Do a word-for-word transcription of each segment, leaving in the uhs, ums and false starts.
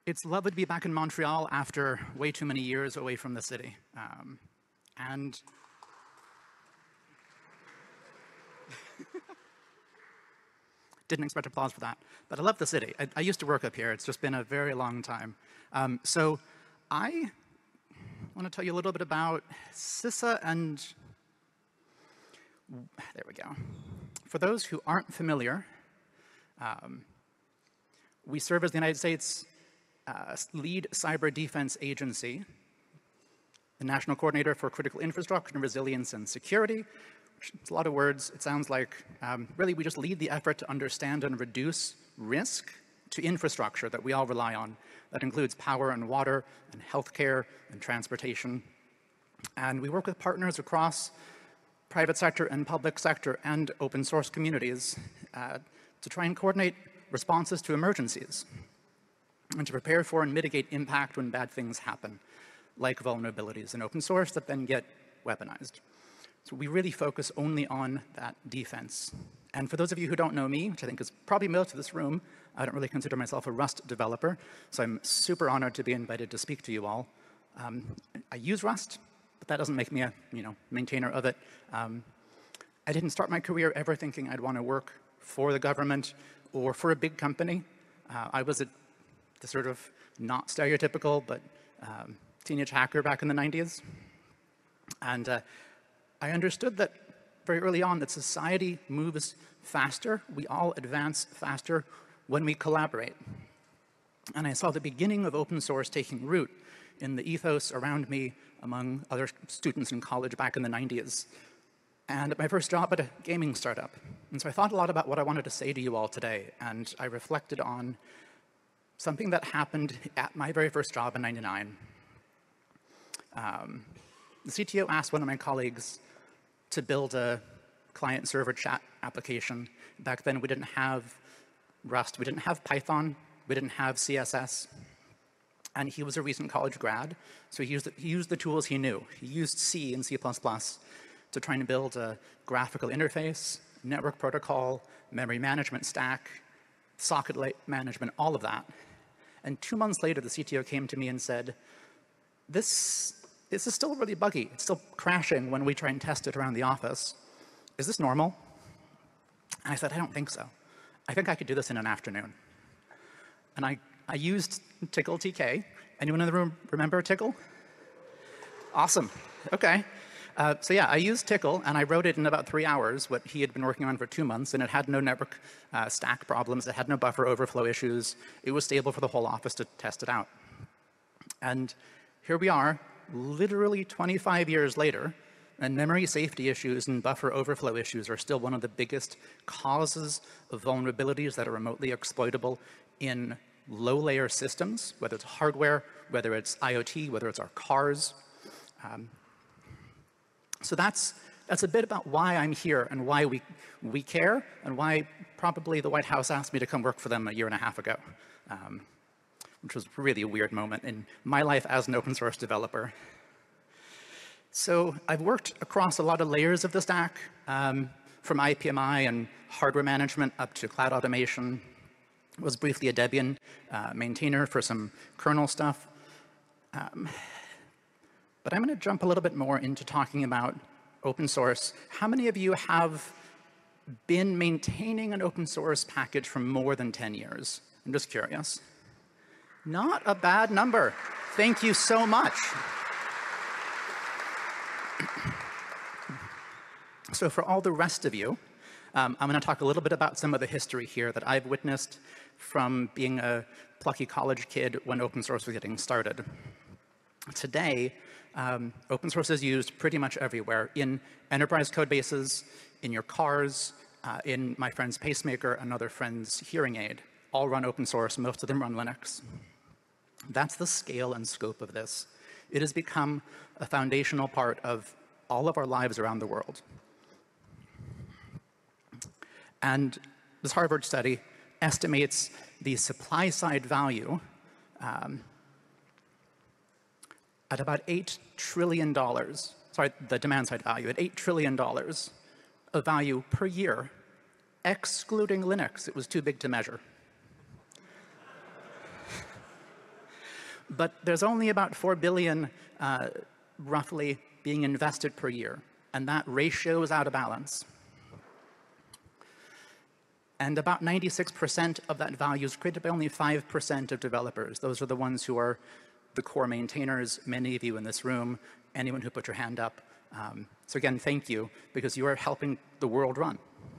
It's lovely to be back in Montreal after way too many years away from the city. Um, and didn't expect applause for that, but I love the city. I, I used to work up here. It's just been a very long time. Um, so I want to tell you a little bit about CISA and, there we go. For those who aren't familiar, um, we serve as the United States Uh, lead cyber defense agency, the National Coordinator for Critical Infrastructure and Resilience and Security, which is a lot of words. It sounds like um, really we just lead the effort to understand and reduce risk to infrastructure that we all rely on. That includes power and water and healthcare and transportation. And we work with partners across private sector and public sector and open source communities uh, to try and coordinate responses to emergencies, and to prepare for and mitigate impact when bad things happen, like vulnerabilities in open source that then get weaponized. So we really focus only on that defense. And for those of you who don't know me, which I think is probably most of this room, I don't really consider myself a Rust developer, so I'm super honored to be invited to speak to you all. Um, I use Rust, but that doesn't make me a you know, maintainer of it. Um, I didn't start my career ever thinking I'd want to work for the government or for a big company. Uh, I was a the sort of not stereotypical, but um, teenage hacker back in the nineties. And uh, I understood that very early on that society moves faster. We all advance faster when we collaborate. And I saw the beginning of open source taking root in the ethos around me among other students in college back in the nineties. And my first job at a gaming startup. And so I thought a lot about what I wanted to say to you all today. And I reflected on something that happened at my very first job in ninety-nine. Um, the C T O asked one of my colleagues to build a client-server chat application. Back then, we didn't have Rust, we didn't have Python, we didn't have C S S. And he was a recent college grad, so he used the, he used the tools he knew. He used C and C plus plus to try and build a graphical interface, network protocol, memory management stack, socket management, all of that. And two months later, the C T O came to me and said, this, this is still really buggy. It's still crashing when we try and test it around the office. Is this normal? And I said, I don't think so. I think I could do this in an afternoon. And I, I used Tickle T K. Anyone in the room remember Tickle? Awesome. OK. Uh, so yeah, I used Tickle, and I wrote it in about three hours, what he had been working on for two months, and it had no network uh, stack problems. It had no buffer overflow issues. It was stable for the whole office to test it out. And here we are, literally twenty-five years later, and memory safety issues and buffer overflow issues are still one of the biggest causes of vulnerabilities that are remotely exploitable in low-layer systems, whether it's hardware, whether it's IoT, whether it's our cars. Um, So that's, that's a bit about why I'm here and why we, we care and why probably the White House asked me to come work for them a year and a half ago, um, which was really a weird moment in my life as an open source developer. So I've worked across a lot of layers of the stack, um, from I P M I and hardware management up to cloud automation. I was briefly a Debian uh, maintainer for some kernel stuff. Um, But I'm going to jump a little bit more into talking about open source. How many of you have been maintaining an open source package for more than ten years? I'm just curious. Not a bad number. Thank you so much. So for all the rest of you, um, I'm going to talk a little bit about some of the history here that I've witnessed from being a plucky college kid when open source was getting started. Today, um, open source is used pretty much everywhere, in enterprise code bases, in your cars, uh, in my friend's pacemaker, another friend's hearing aid. All run open source. Most of them run Linux. That's the scale and scope of this. It has become a foundational part of all of our lives around the world. And this Harvard study estimates the supply-side value um, at about eight trillion dollars, sorry, the demand side value, at eight trillion dollars of value per year, excluding Linux. It was too big to measure. But there's only about four billion uh, roughly being invested per year, and that ratio is out of balance. And about ninety-six percent of that value is created by only five percent of developers. Those are the ones who are the core maintainers, many of you in this room, anyone who put your hand up. Um, so again, thank you, because you are helping the world run.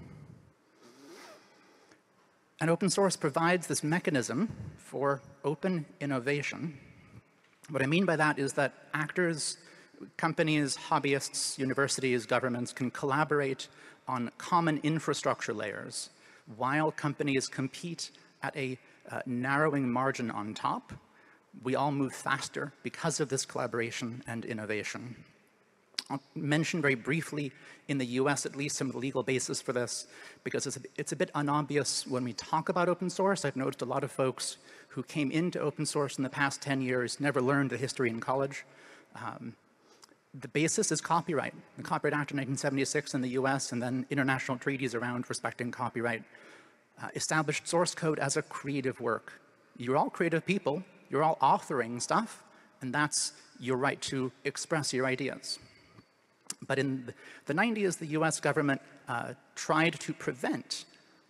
And open source provides this mechanism for open innovation. What I mean by that is that actors, companies, hobbyists, universities, governments can collaborate on common infrastructure layers while companies compete at a uh, narrowing margin on top. We all move faster because of this collaboration and innovation. I'll mention very briefly, in the U S at least, some of the legal basis for this, because it's a, it's a bit unobvious when we talk about open source. I've noticed a lot of folks who came into open source in the past ten years never learned the history in college. Um, the basis is copyright. The Copyright Act of nineteen seventy-six in the U S and then international treaties around respecting copyright uh, established source code as a creative work. You're all creative people. You're all authoring stuff, and that's your right to express your ideas. But in the nineties, the U S government uh, tried to prevent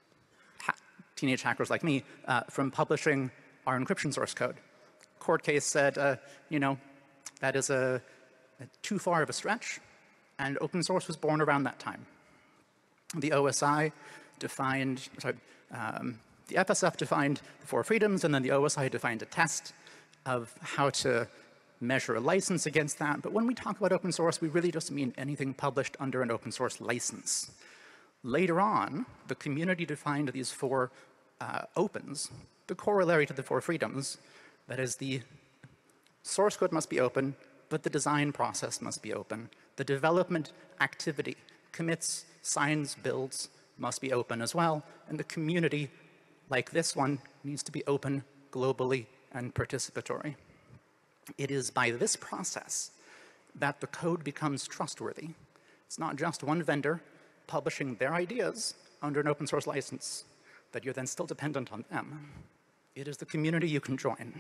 ha teenage hackers like me uh, from publishing our encryption source code. Court case said, uh, you know, that is a, a too far of a stretch, and open source was born around that time. The O S I defined, sorry, um, the F S F defined the four freedoms, and then the O S I defined a test of how to measure a license against that. But when we talk about open source, we really just mean anything published under an open source license. Later on, the community defined these four uh, opens, the corollary to the four freedoms. That is, the source code must be open, but the design process must be open. The development activity, commits, signs, builds, must be open as well. And the community, like this one, needs to be open globally and participatory. It is by this process that the code becomes trustworthy. It's not just one vendor publishing their ideas under an open source license that you're then still dependent on them. It is the community you can join.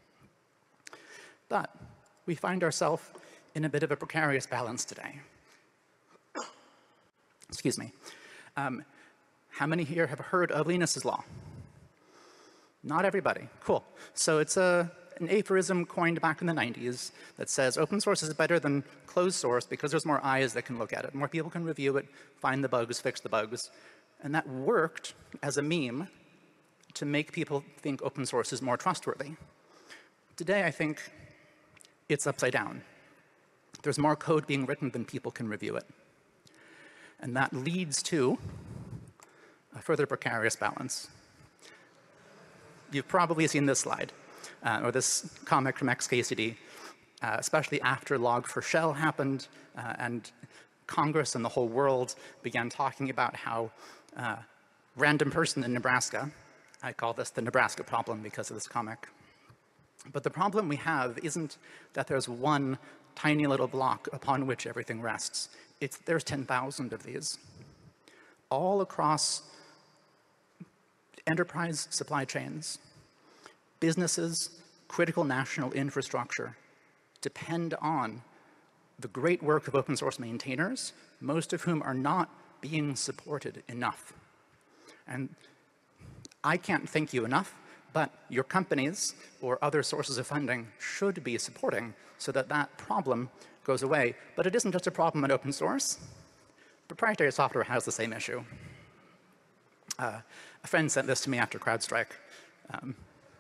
But we find ourselves in a bit of a precarious balance today. Excuse me. Um, how many here have heard of Lenas Law? Not everybody. Cool. So it's a an aphorism coined back in the nineties that says open source is better than closed source because there's more eyes that can look at it. More people can review it, find the bugs, fix the bugs. And that worked as a meme to make people think open source is more trustworthy. Today, I think it's upside down. There's more code being written than people can review it. And that leads to a further precarious balance. You've probably seen this slide. Uh, or this comic from X K C D, uh, especially after log four shell happened uh, and Congress and the whole world began talking about how uh, random person in Nebraska, I call this the Nebraska problem because of this comic. But the problem we have isn't that there's one tiny little block upon which everything rests. It's there's ten thousand of these, all across enterprise supply chains. Businesses, critical national infrastructure depend on the great work of open source maintainers, most of whom are not being supported enough. And I can't thank you enough, but your companies or other sources of funding should be supporting so that that problem goes away. But it isn't just a problem in open source. Proprietary software has the same issue. Uh, a friend sent this to me after CrowdStrike. Um,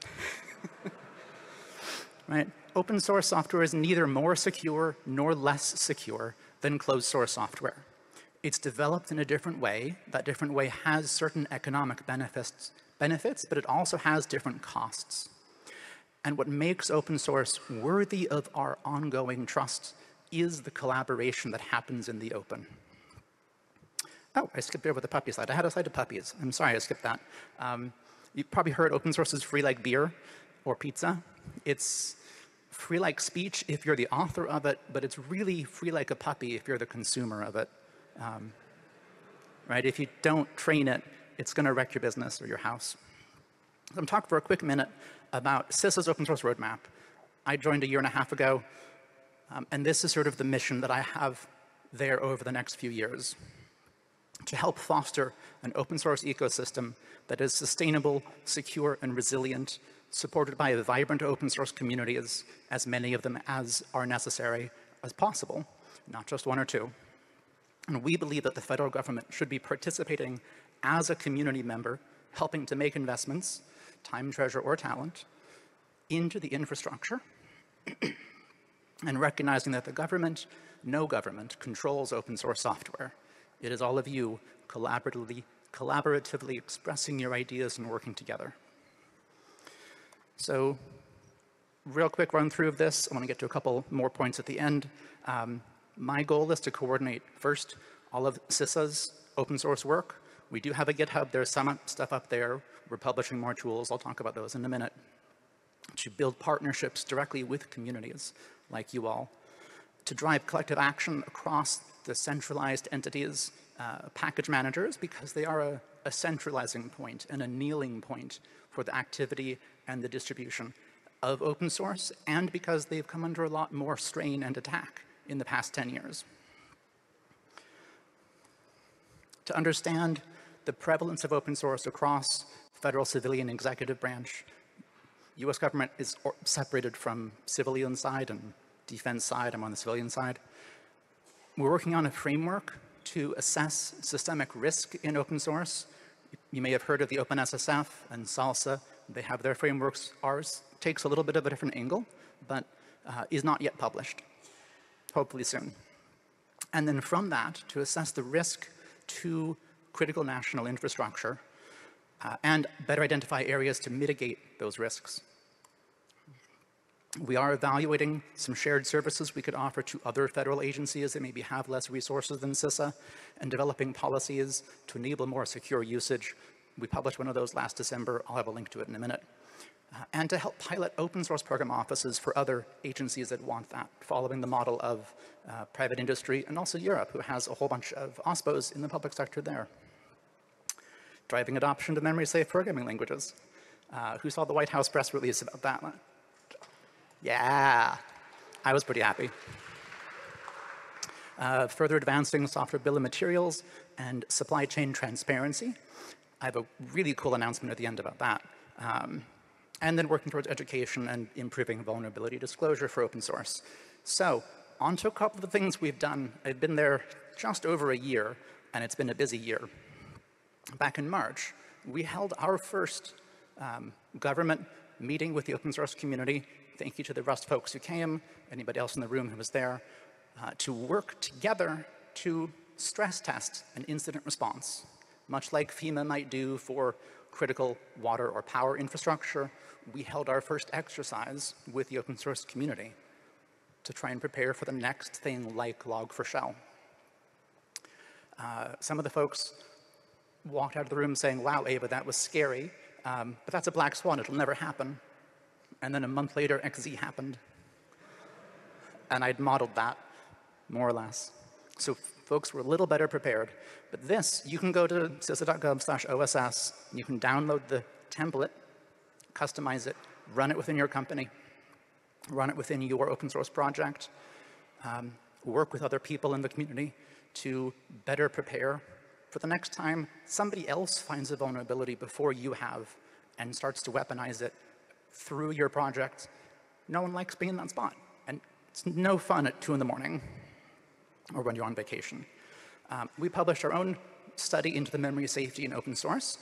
right? Open source software is neither more secure nor less secure than closed source software. It's developed in a different way. That different way has certain economic benefits, benefits, but it also has different costs. And what makes open source worthy of our ongoing trust is the collaboration that happens in the open. Oh, I skipped over the puppy slide. I had a slide of puppies. I'm sorry I skipped that. Um, You've probably heard open source is free like beer or pizza. It's free like speech if you're the author of it, but it's really free like a puppy if you're the consumer of it. Um, right? If you don't train it, it's going to wreck your business or your house. So I'm talking for a quick minute about C I S A's open source roadmap. I joined a year and a half ago, um, and this is sort of the mission that I have there over the next few years, to help foster an open source ecosystem that is sustainable, secure, and resilient, supported by a vibrant open source community, as, as many of them as are necessary as possible, not just one or two. And we believe that the federal government should be participating as a community member, helping to make investments, time, treasure, or talent, into the infrastructure, and recognizing that the government, no government, controls open source software. It is all of you collaboratively, collaboratively expressing your ideas and working together. So, real quick run through of this. I want to get to a couple more points at the end. Um, my goal is to coordinate, first, all of CISA's open source work. We do have a GitHub. There's some stuff up there. We're publishing more tools. I'll talk about those in a minute. To build partnerships directly with communities like you all. To drive collective action across the centralized entities, uh, package managers, because they are a, a centralizing point and a kneeling point for the activity and the distribution of open source, and because they've come under a lot more strain and attack in the past ten years. To understand the prevalence of open source across federal, civilian, executive branch, U S government is separated from civilian side and defense side. I'm on the civilian side. We're working on a framework to assess systemic risk in open source. You may have heard of the OpenSSF and CISA. They have their frameworks. Ours takes a little bit of a different angle, but uh, is not yet published, hopefully soon. And then from that, to assess the risk to critical national infrastructure uh, and better identify areas to mitigate those risks. We are evaluating some shared services we could offer to other federal agencies that maybe have less resources than CISA, and developing policies to enable more secure usage. We published one of those last December. I'll have a link to it in a minute. Uh, and to help pilot open source program offices for other agencies that want that, following the model of uh, private industry, and also Europe, who has a whole bunch of O S P Os in the public sector there. Driving adoption to memory-safe programming languages. Uh, who saw the White House press release about that? Yeah, I was pretty happy. Uh, further advancing software bill of materials and supply chain transparency. I have a really cool announcement at the end about that. Um, and then working towards education and improving vulnerability disclosure for open source. So, on to a couple of the things we've done. I've been there just over a year, and it's been a busy year. Back in March, we held our first um, government meeting with the open source community. Thank you to the Rust folks who came, anybody else in the room who was there, uh, to work together to stress test an incident response, much like FEMA might do for critical water or power infrastructure. We held our first exercise with the open source community to try and prepare for the next thing like log four shell. Uh, some of the folks walked out of the room saying, wow, Aeva, that was scary, um, but that's a black swan, it'll never happen. And then a month later, X Z happened. And I'd modeled that, more or less. So folks were a little better prepared. But this, you can go to CISA dot gov slash O S S, you can download the template, customize it, run it within your company, run it within your open source project, um, work with other people in the community to better prepare for the next time somebody else finds a vulnerability before you have and starts to weaponize it through your project. No one likes being in that spot. And it's no fun at two in the morning or when you're on vacation. Um, we published our own study into the memory safety in open source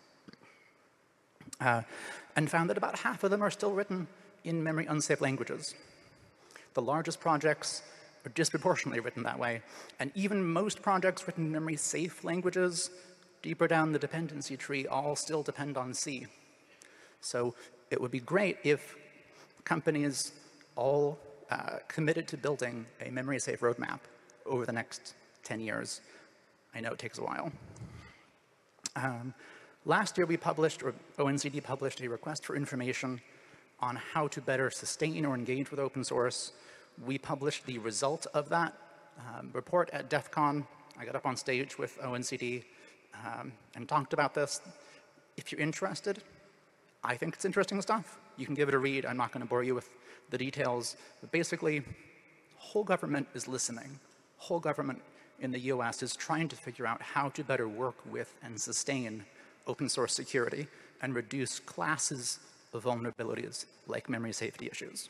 uh, and found that about half of them are still written in memory unsafe languages. The largest projects are disproportionately written that way. And even most projects written in memory safe languages, deeper down the dependency tree, all still depend on C. So it would be great if companies all uh, committed to building a memory-safe roadmap over the next ten years. I know it takes a while. Um, last year we published, or O N C D published, a request for information on how to better sustain or engage with open source. We published the result of that um, report at DEF CON. I got up on stage with O N C D um, and talked about this. If you're interested, I think it's interesting stuff. You can give it a read. I'm not going to bore you with the details. But basically, whole government is listening. Whole government in the U S is trying to figure out how to better work with and sustain open source security and reduce classes of vulnerabilities like memory safety issues.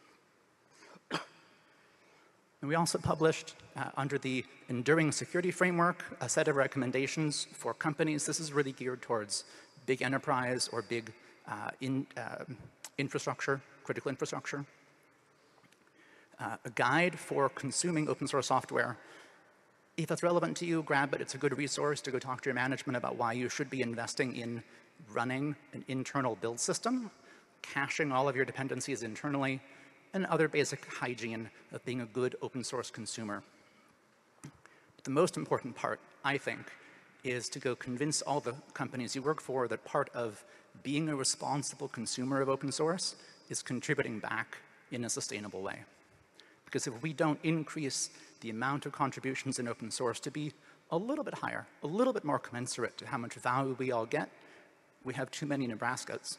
And we also published, uh, under the Enduring Security Framework, a set of recommendations for companies. This is really geared towards big enterprise or big uh, in, uh, infrastructure, critical infrastructure. Uh, a guide for consuming open source software. If that's relevant to you, grab it. It's a good resource to go talk to your management about why you should be investing in running an internal build system, caching all of your dependencies internally, and other basic hygiene of being a good open source consumer. But the most important part, I think, is to go convince all the companies you work for that part of being a responsible consumer of open source is contributing back in a sustainable way. Because if we don't increase the amount of contributions in open source to be a little bit higher, a little bit more commensurate to how much value we all get, we have too many Nebraskas.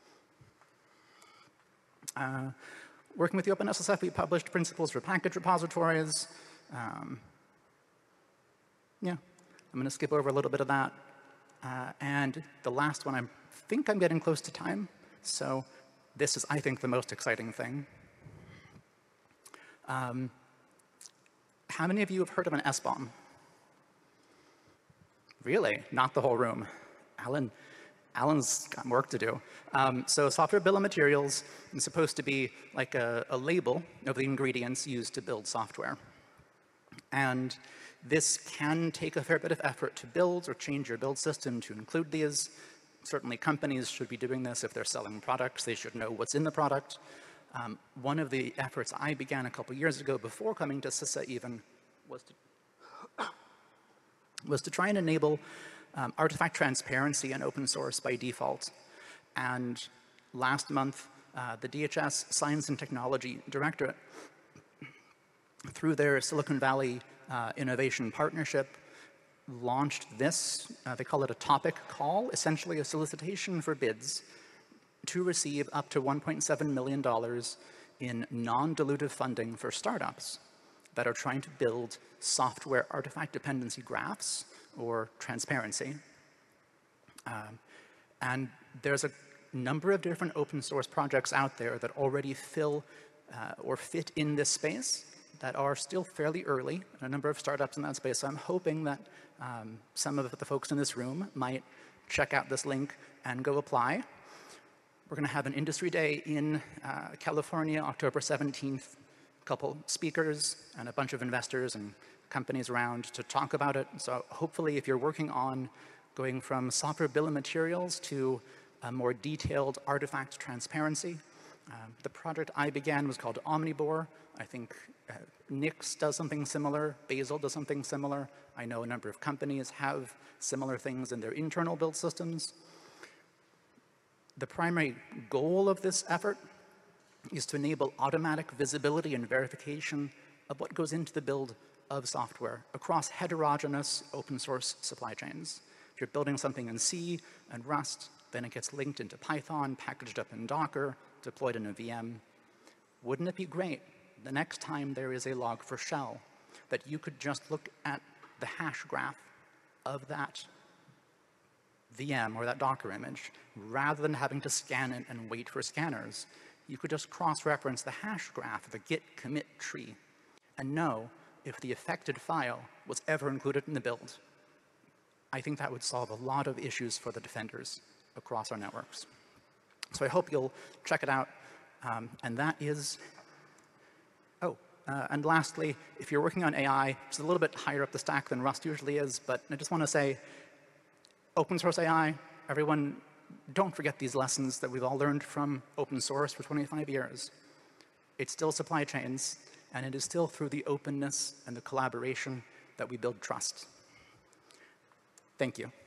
Uh, working with the OpenSSF, we published principles for package repositories. Um, yeah, I'm going to skip over a little bit of that. Uh, and the last one, I think I'm getting close to time. So this is, I think, the most exciting thing. Um, how many of you have heard of an S BOM? Really? Not the whole room. Alan, Alan's got work to do. Um, so software bill of materials is supposed to be like a, a label of the ingredients used to build software. And this can take a fair bit of effort to build or change your build system to include these. Certainly companies should be doing this if they're selling products. They should know what's in the product. Um, one of the efforts I began a couple years ago before coming to CISA even was to, was to try and enable um, artifact transparency in open source by default. And last month, uh, the D H S Science and Technology Directorate, through their Silicon Valley uh, Innovation Partnership, launched this. Uh, they call it a topic call, essentially a solicitation for bids to receive up to one point seven million dollars in non-dilutive funding for startups that are trying to build software artifact dependency graphs or transparency. Um, and there's a number of different open source projects out there that already fill uh, or fit in this space that are still fairly early, a number of startups in that space. So I'm hoping that um, some of the folks in this room might check out this link and go apply. We're going to have an industry day in uh, California, October seventeenth, a couple speakers and a bunch of investors and companies around to talk about it. So hopefully if you're working on going from software bill of materials to a more detailed artifact transparency, um, the project I began was called Omnivore. I think uh, Nix does something similar, Bazel does something similar. I know a number of companies have similar things in their internal build systems. The primary goal of this effort is to enable automatic visibility and verification of what goes into the build of software across heterogeneous open source supply chains. If you're building something in C and Rust, then it gets linked into Python, packaged up in Docker, deployed in a V M. Wouldn't it be great the next time there is a log for shell that you could just look at the hash graph of that V M or that Docker image, rather than having to scan it and wait for scanners? You could just cross-reference the hash graph, the git commit tree, and know if the affected file was ever included in the build. I think that would solve a lot of issues for the defenders across our networks. So I hope you'll check it out. Um, and that is, oh, uh, and lastly, if you're working on A I, it's a little bit higher up the stack than Rust usually is, but I just want to say, open source A I, everyone, don't forget these lessons that we've all learned from open source for twenty-five years. It's still supply chains, and it is still through the openness and the collaboration that we build trust. Thank you.